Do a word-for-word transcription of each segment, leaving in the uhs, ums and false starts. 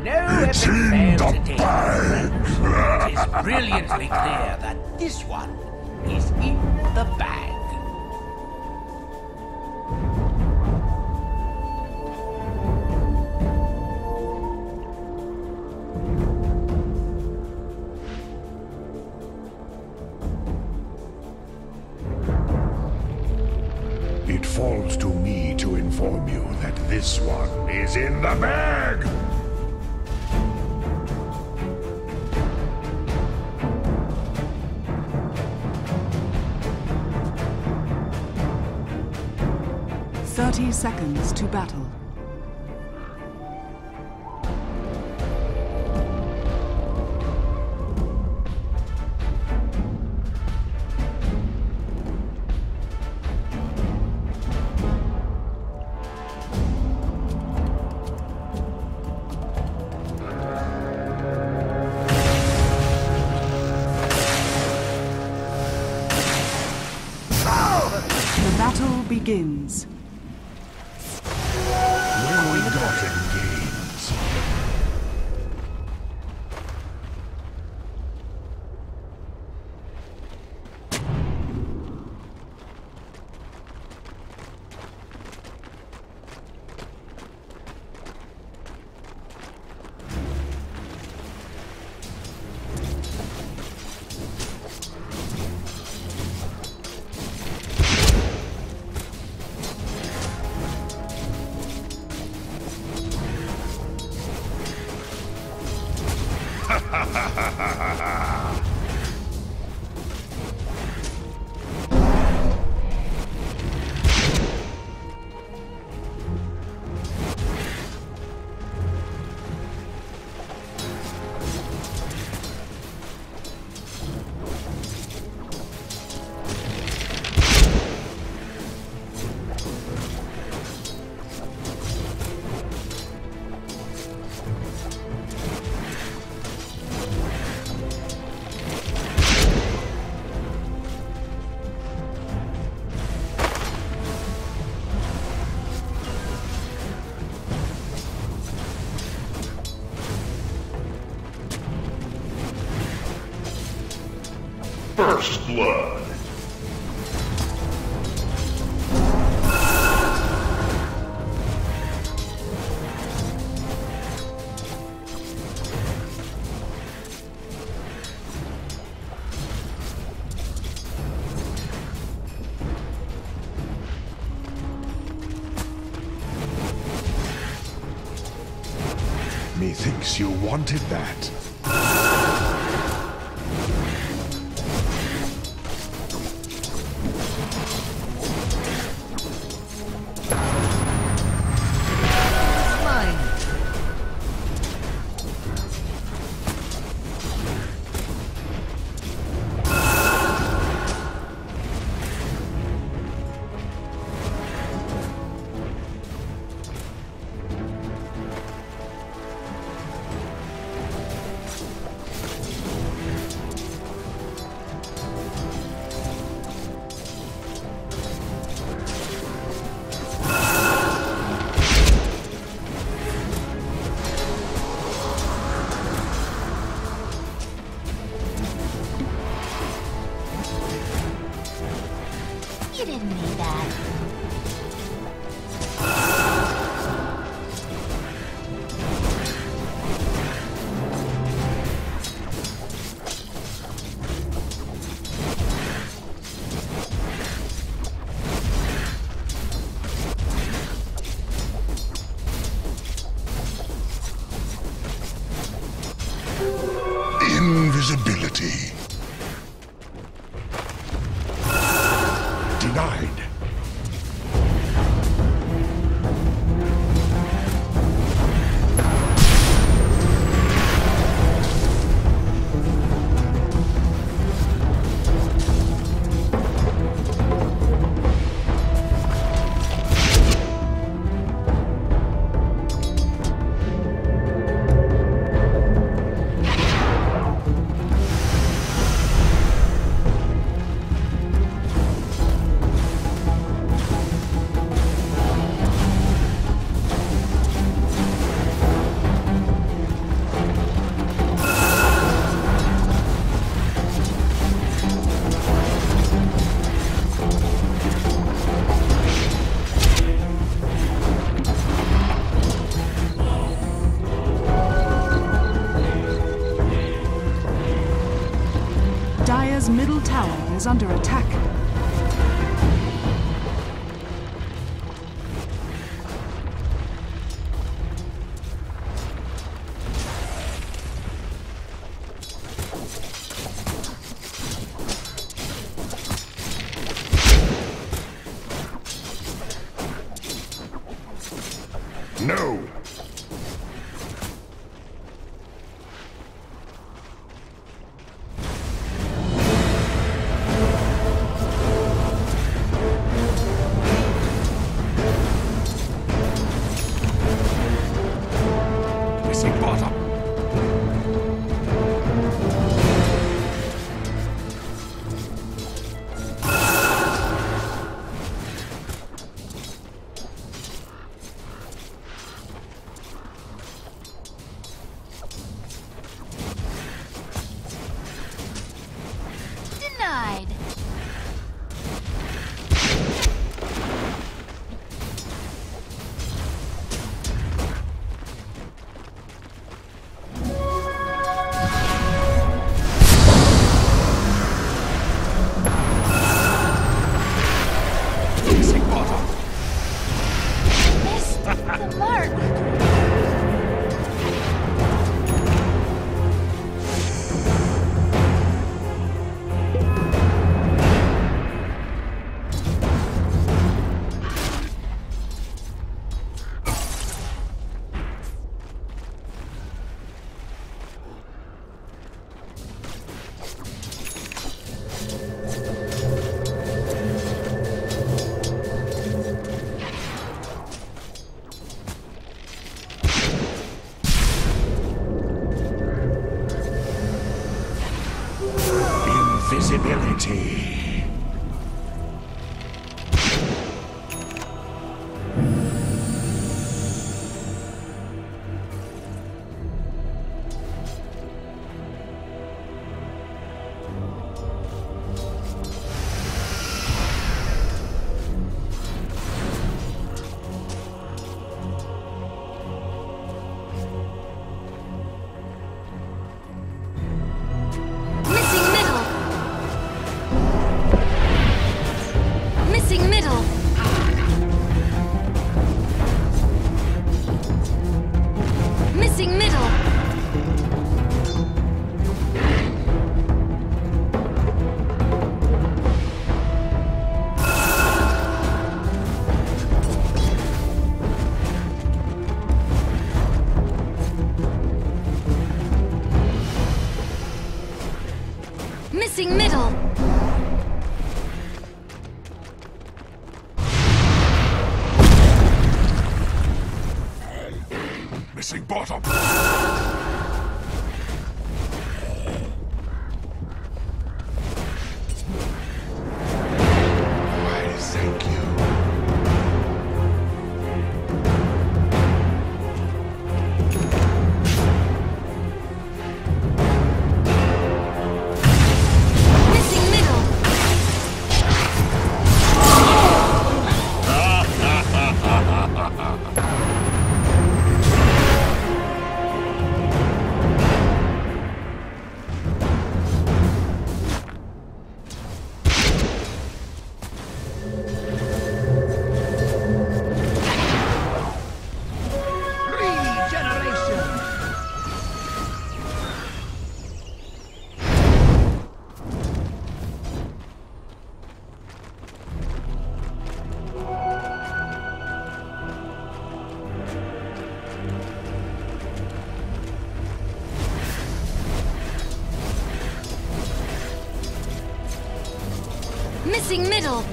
No epic failed today. It is brilliantly clear that this one is in the bag. It falls to me to inform you that this one is in the bag! Thirty seconds to battle. The battle begins. Well-gotten gains. First blood. Methinks you wanted that. You didn't need that. Invisibility. Denied. is under attack. No! Missing bottom. Denied. Missing bottom. Missed the mark. Invisibility. Missing middle. Missing middle. Missing middle. Missing middle. Missing bottom. Why, thank you. Missing middle. Missing middle.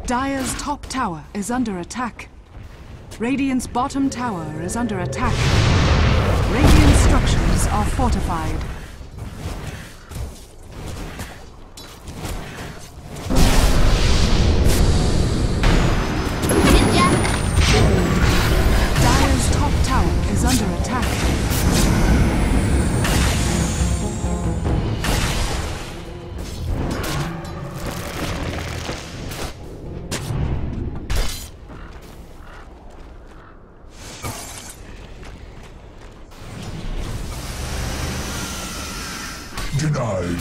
Dire's top tower is under attack. Radiant's bottom tower is under attack. Radiant structures are fortified. Dire's top tower is under attack. Denied.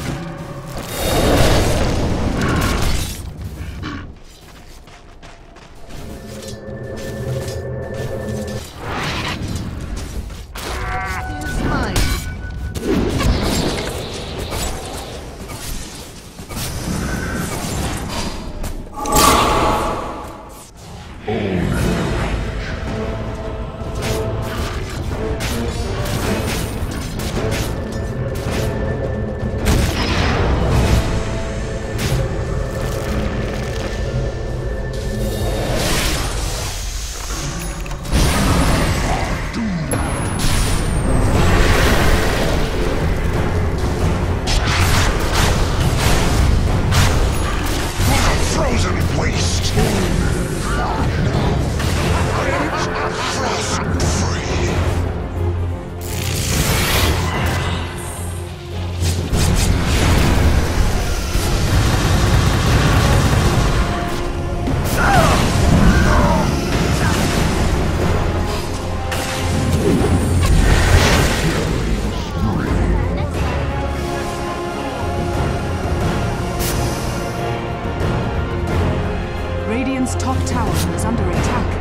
Radiant's top tower is under attack.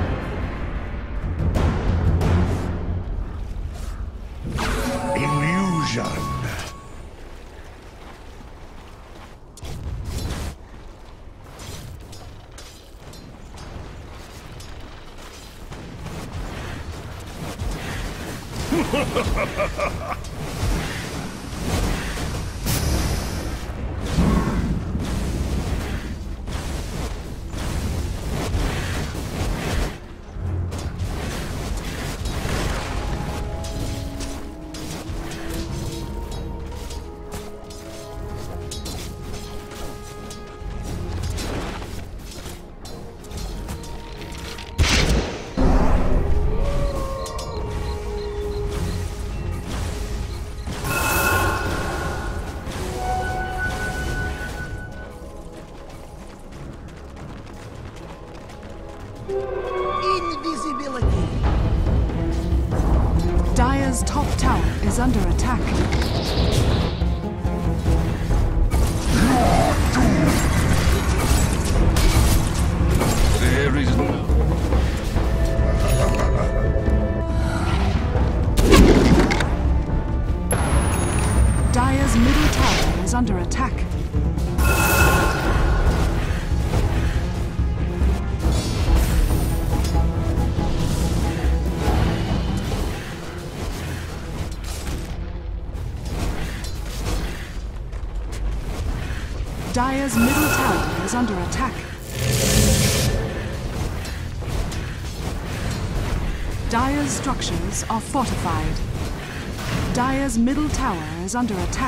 Illusion. Dire's top tower is under attack. There is no... Dire's middle tower is under attack. Dire's middle tower is under attack. Dire's structures are fortified. Dire's middle tower is under attack.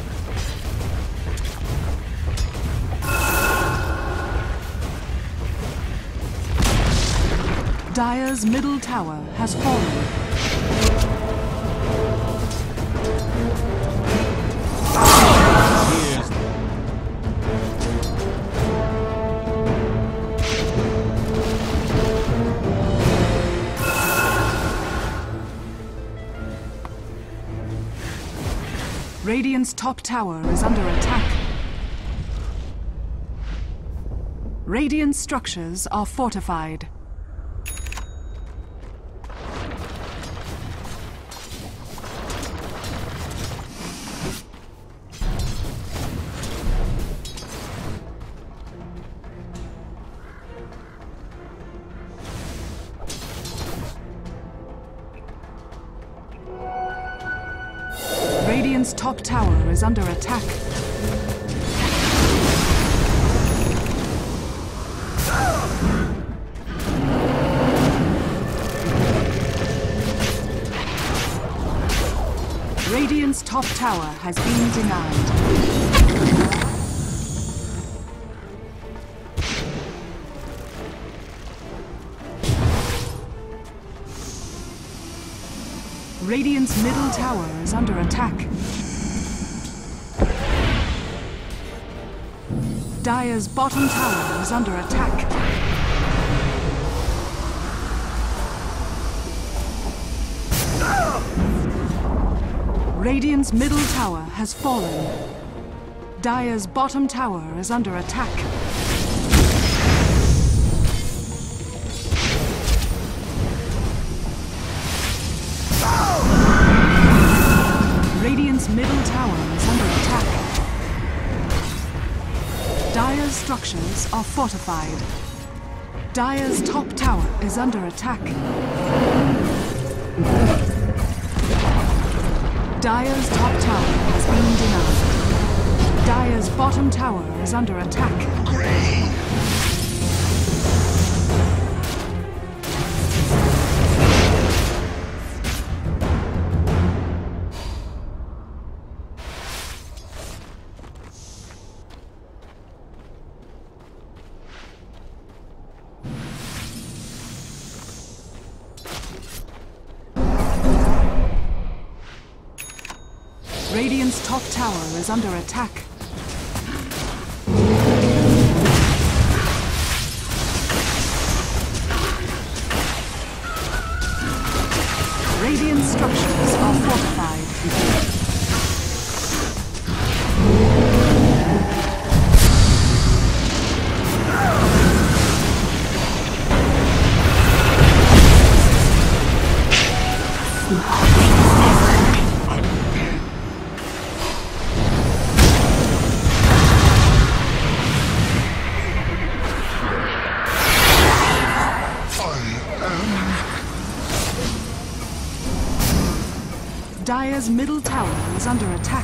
Dire's middle tower has fallen. Radiant's top tower is under attack. Radiant structures are fortified. Radiant's top tower is under attack. Radiant's top tower has been denied. Radiant's middle tower is under attack. Dire's bottom tower is under attack. Radiant's middle tower has fallen. Dire's bottom tower is under attack. Radiant's middle tower is under attack. Dire's structures are fortified. Dire's top tower is under attack. Dire's top tower has been denied. Dire's bottom tower is under attack. Great. Radiant's top tower is under attack. Radiant structures are fortified. Dire's middle tower is under attack.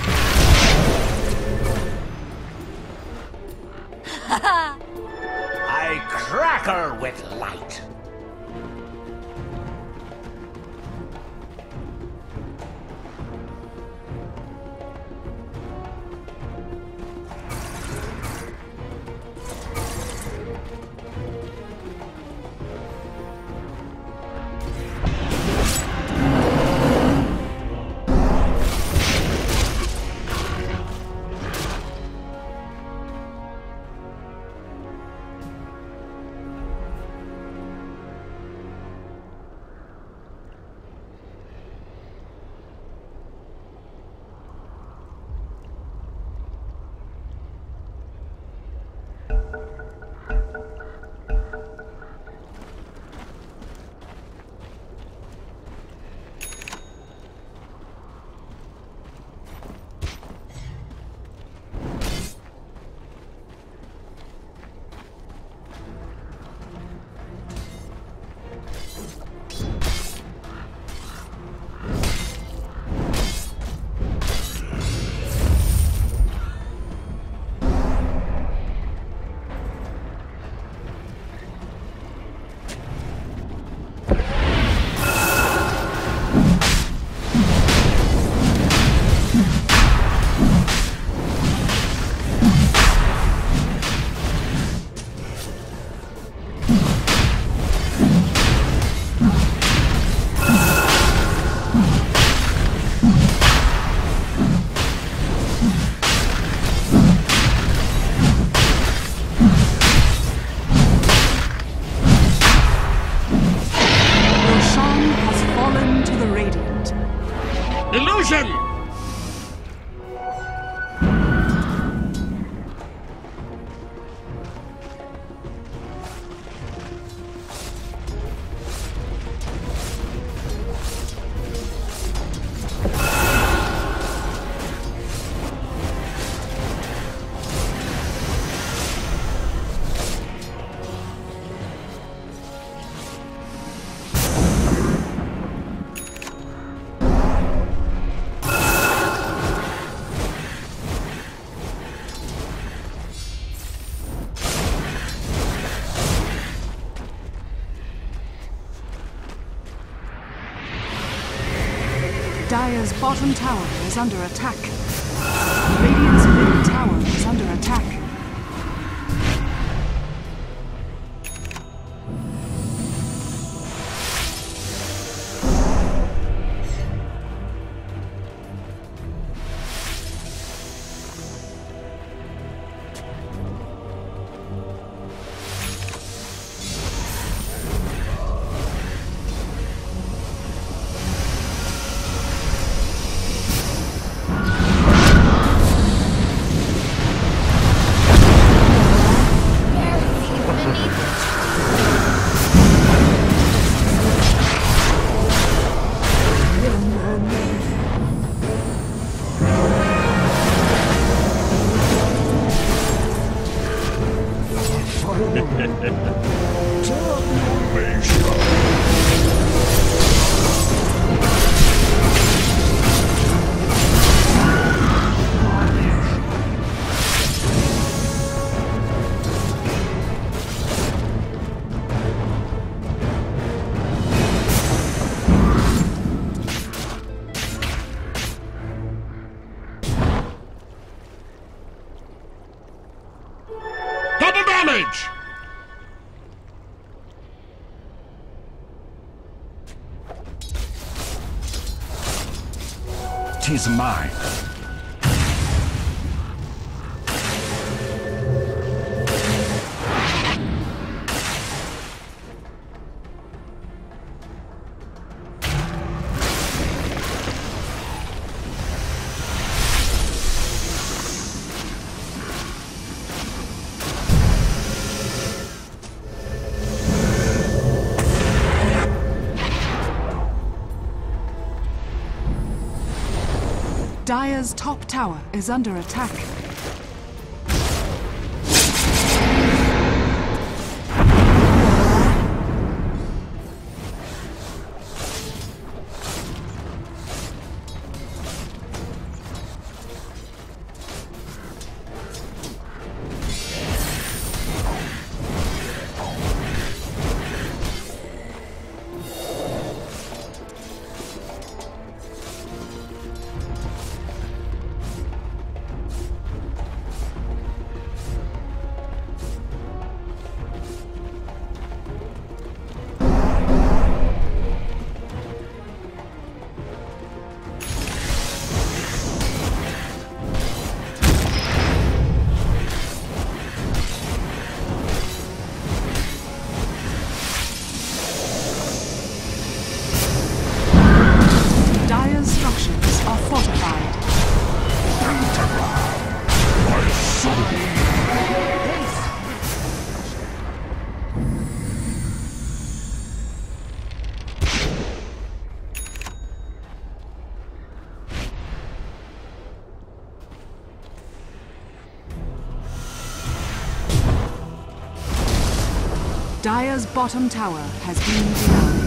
I crackle with light. Dire's bottom tower is under attack. Radiant's middle tower is under attack. Tis mine. Dire's top tower is under attack. Dire's bottom tower has been denied.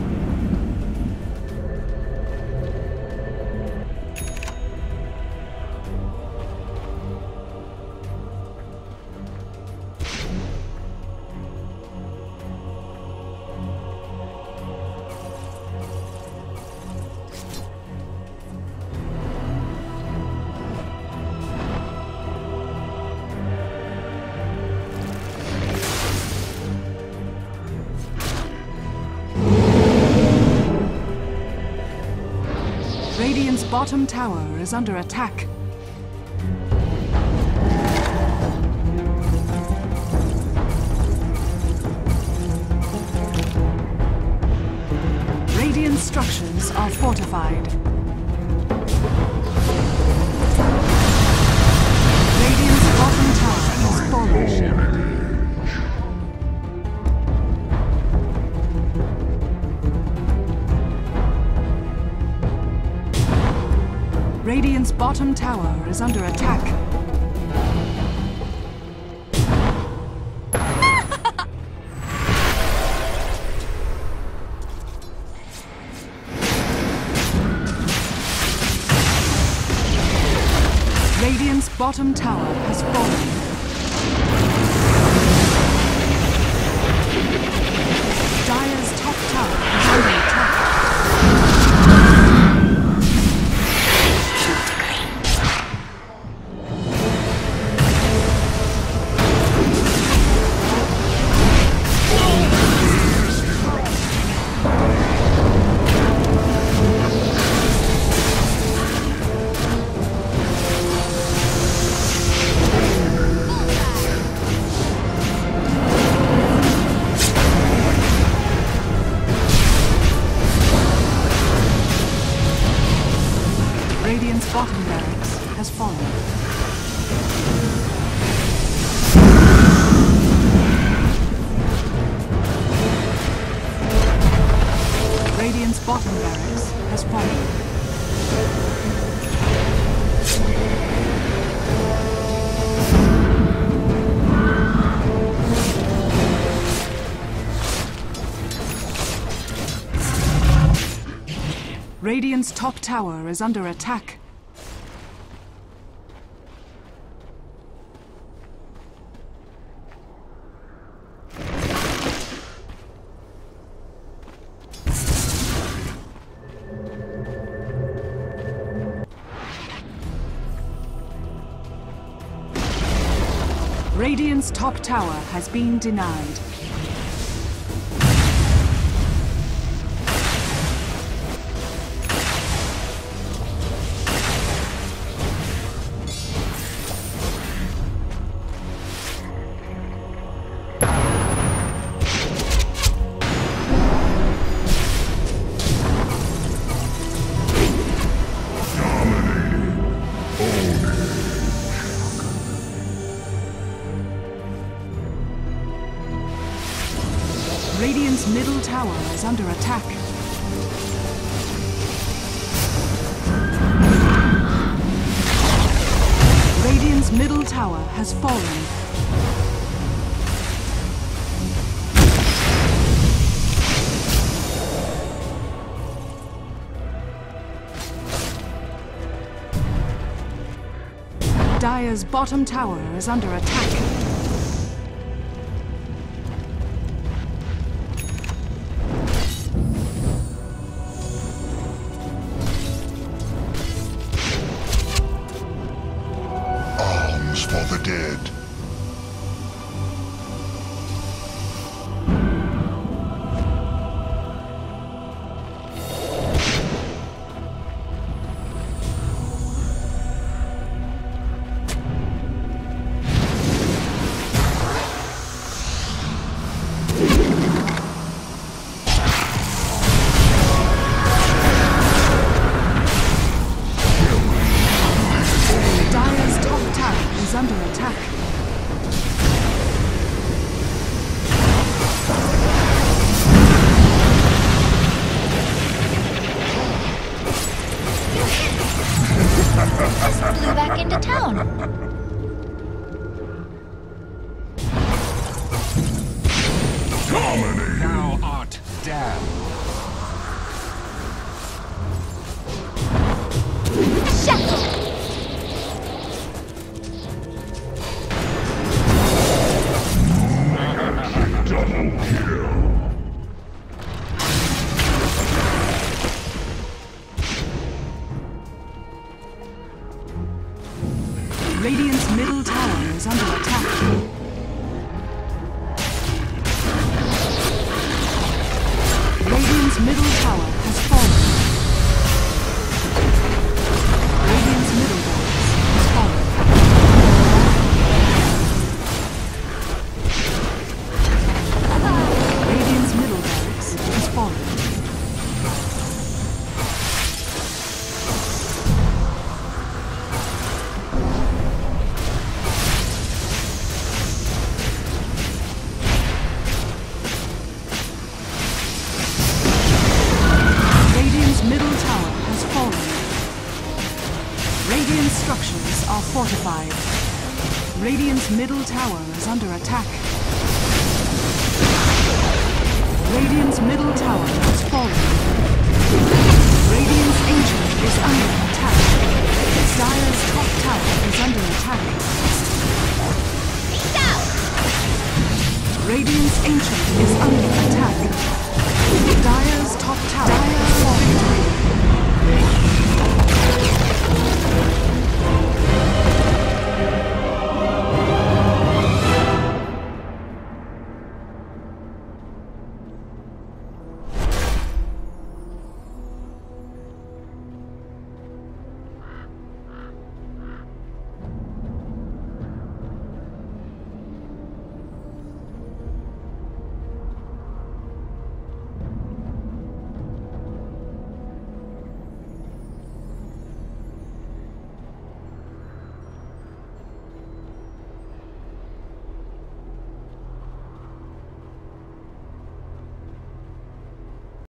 Radiant's bottom tower is under attack. Radiant structures are fortified. Radiant's bottom tower has fallen. Radiant's bottom tower is under attack. Radiant's bottom tower has fallen. Dire's top tower is under attack. Radiant's top tower is under attack. Radiant's top tower has been denied. Radiant's middle tower is under attack. Radiant's middle tower has fallen. Dire's bottom tower is under attack. For the dead. Under attack. Just flew back into town. Dominating. Thou art damned. Shut Double kill. Radiant's middle tower is under attack. Radiant's middle tower has fallen. Radiant's middle barracks has fallen. Radiant's middle barracks has fallen. Radiant's structures are fortified. Radiant's middle tower is under attack. Radiant's middle tower has fallen. Radiant's ancient is under attack. Dire's top tower is under attack. Radiant's ancient is under attack. Dire's top tower